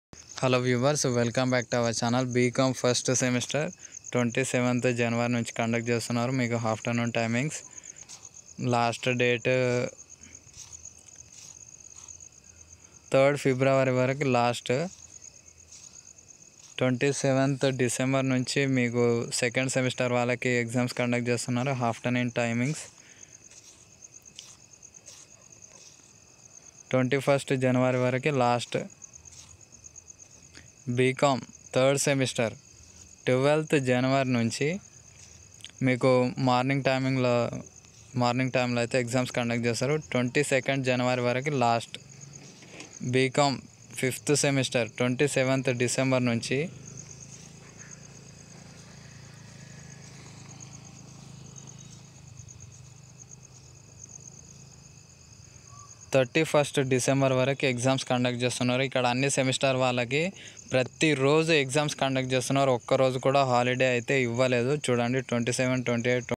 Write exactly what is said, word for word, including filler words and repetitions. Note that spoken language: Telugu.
Hello viewers, welcome back to our channel. B Com first semester twenty seventh January నుంచి కండక్ట్ చేస్తున్నారు. మీకు afternoon timings. Last date third February వరకు లాస్ట్. ట్వంటీ సెవెంత్ డిసెంబర్ నుంచి మీకు సెకండ్ సెమిస్టర్ వాళ్ళకి ఎగ్జామ్స్ కండక్ట్ చేస్తున్నారు. Afternoon timings. Twenty first January వరకు last. B Com third semester twelfth January నుంచి మీకు మార్నింగ్ టైమింగ్లో మార్నింగ్ టైంలో అయితే ఎగ్జామ్స్ కండక్ట్ చేస్తారు. ట్వంటీ సెకండ్ జనవరి వరకు last. B Com fifth semester twenty seventh December నుంచి థర్టీ ఫస్ట్ డిసెంబర్ వరకు ఎగ్జామ్స్ కండక్ట్ చేస్తున్నారు. ఇక్కడ అన్ని సెమిస్టర్ వాళ్ళకి ప్రతిరోజు ఎగ్జామ్స్ కండక్ట్ చేస్తున్నారు. ఒక్కరోజు కూడా హాలిడే అయితే ఇవ్వలేదు. చూడండి, ట్వంటీ సెవెన్ ట్వంటీ ఎయిట్